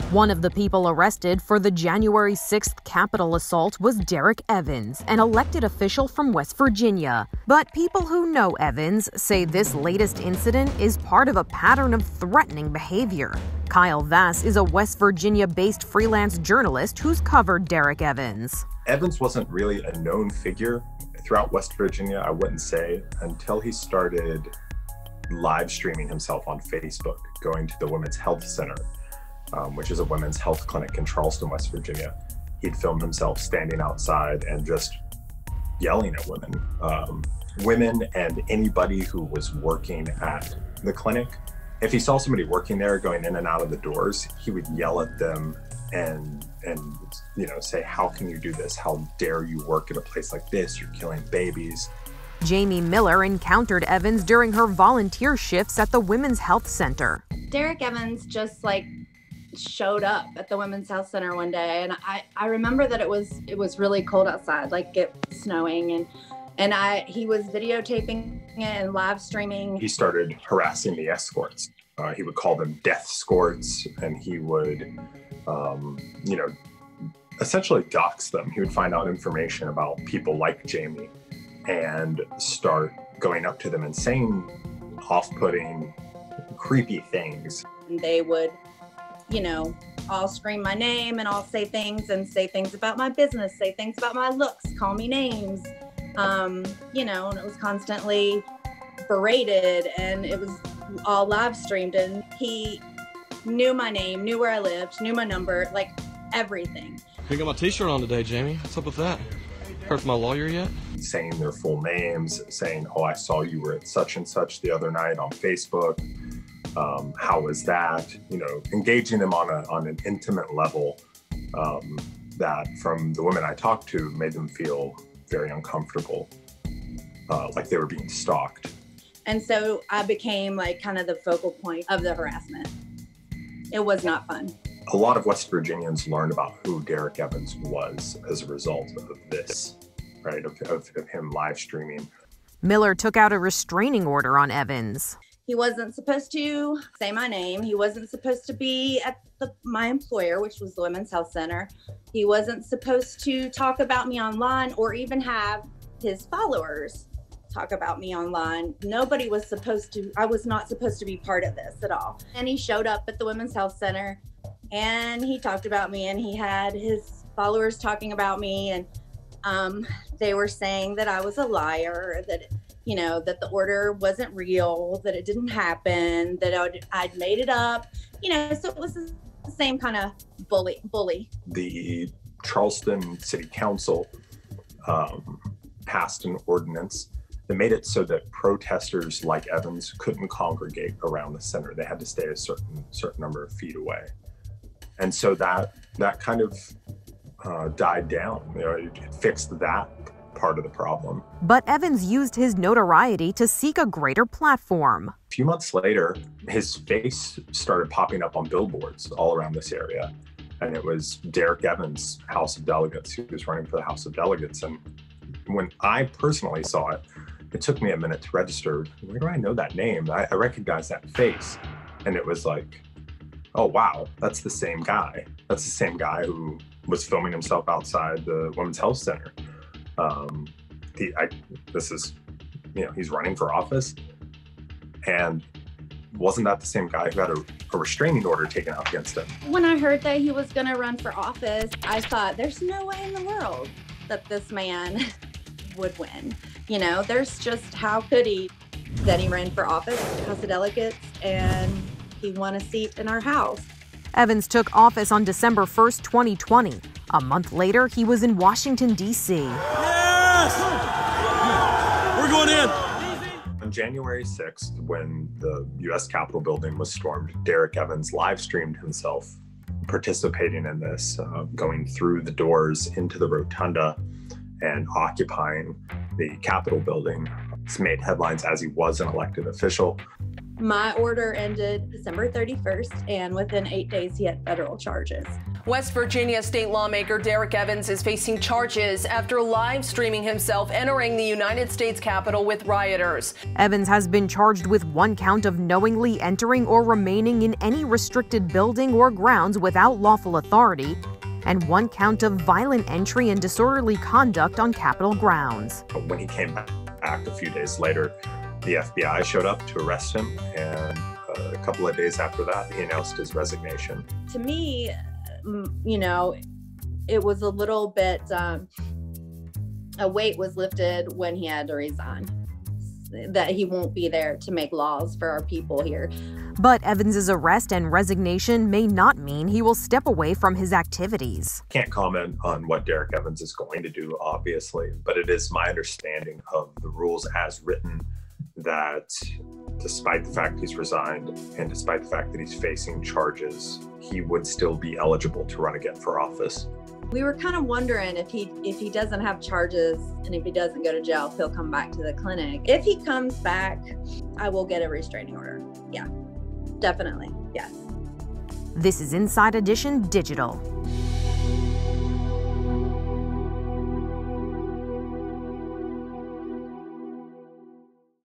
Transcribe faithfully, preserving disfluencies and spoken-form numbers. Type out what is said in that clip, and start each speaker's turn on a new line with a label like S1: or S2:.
S1: One of the people arrested for the January sixth Capitol assault was Derek Evans, an elected official from West Virginia. But people who know Evans say this latest incident is part of a pattern of threatening behavior. Kyle Vass is a West Virginia-based freelance journalist who's covered Derek Evans.
S2: Evans wasn't really a known figure throughout West Virginia, I wouldn't say, until he started live streaming himself on Facebook, going to the Women's Health Center, um, which is a women's health clinic in Charleston, West Virginia. He'd filmed himself standing outside and just yelling at women. Um, women and anybody who was working at the clinic. If he saw somebody working there going in and out of the doors, he would yell at them and, and you know, say, how can you do this? How dare you work at a place like this? You're killing babies.
S1: Jamie Miller encountered Evans during her volunteer shifts at the Women's Health Center.
S3: Derek Evans just like showed up at the Women's Health Center one day, and I, I remember that it was it was really cold outside, like it was snowing, and and I he was videotaping it and live streaming.
S2: He started harassing the escorts. Uh, he would call them death escorts, and he would, um, you know, essentially dox them. He would find out information about people like Jamie and start going up to them and saying off-putting, creepy things.
S3: And they would, you know, all scream my name and all say things and say things about my business, say things about my looks, call me names, um, you know, and it was constantly berated, and it was all live streamed, and he knew my name, knew where I lived, knew my number, like everything.
S4: You got my t-shirt on today, Jamie. What's up with that? Heard from my lawyer yet?
S2: Saying their full names, saying, oh, I saw you were at such and such the other night on Facebook. Um, how was that? You know, engaging them on a on an intimate level um, that, from the women I talked to, made them feel very uncomfortable, uh, like they were being stalked.
S3: And so I became like kind of the focal point of the harassment. It was not fun.
S2: A lot of West Virginians learned about who Derek Evans was as a result of this, right, of, of, of him live streaming.
S1: Miller took out a restraining order on Evans.
S3: He wasn't supposed to say my name. He wasn't supposed to be at the, my employer, which was the Women's Health Center. He wasn't supposed to talk about me online or even have his followers talk about me online. Nobody was supposed to, I was not supposed to be part of this at all. And he showed up at the Women's Health Center and he talked about me, and he had his followers talking about me, and um, they were saying that I was a liar, that, you know, that the order wasn't real, that it didn't happen, that I'd, I'd made it up, you know, so it was the same kind of bully. bully.
S2: The Charleston City Council um, passed an ordinance that made it so that protesters like Evans couldn't congregate around the center. They had to stay a certain certain number of feet away. And so that that kind of uh, died down. You know, it, it fixed that part of the problem.
S1: But Evans used his notoriety to seek a greater platform.
S2: A few months later, his face started popping up on billboards all around this area. And it was Derek Evans, House of Delegates. He was running for the House of Delegates. And when I personally saw it, it took me a minute to register. Where do I know that name? I, I recognize that face. And it was like, oh, wow, that's the same guy. That's the same guy who was filming himself outside the Women's Health Center. Um, the, I, this is, you know, he's running for office. And wasn't that the same guy who had a, a restraining order taken out against him?
S3: When I heard that he was going to run for office, I thought, there's no way in the world that this man would win. You know, there's just, how could he? That he ran for office, House of Delegates, and he won a seat in our House.
S1: Evans took office on December first, twenty twenty. A month later, he was in Washington, D C
S4: Yes! We're going in.
S2: On January sixth, when the U S Capitol building was stormed, Derek Evans live streamed himself participating in this, uh, going through the doors into the rotunda and occupying the Capitol building. It's made headlines as he was an elected official.
S3: My order ended December thirty-first, and within eight days, he had federal charges.
S5: West Virginia state lawmaker Derek Evans is facing charges after live streaming himself entering the United States Capitol with rioters.
S1: Evans has been charged with one count of knowingly entering or remaining in any restricted building or grounds without lawful authority, and one count of violent entry and disorderly conduct on Capitol grounds.
S2: When he came back a few days later, the F B I showed up to arrest him, and a couple of days after that, he announced his resignation.
S3: To me, you know, it was a little bit, um, a weight was lifted when he had to resign, that he won't be there to make laws for our people here.
S1: But Evans's arrest and resignation may not mean he will step away from his activities.
S2: Can't comment on what Derek Evans is going to do, obviously, but it is my understanding of the rules as written that despite the fact he's resigned and despite the fact that he's facing charges, he would still be eligible to run again for office.
S3: We were kind of wondering if he if he doesn't have charges and if he doesn't go to jail, if he'll come back to the clinic. If he comes back, I will get a restraining order. Yeah, definitely. Yes.
S1: This is Inside Edition Digital.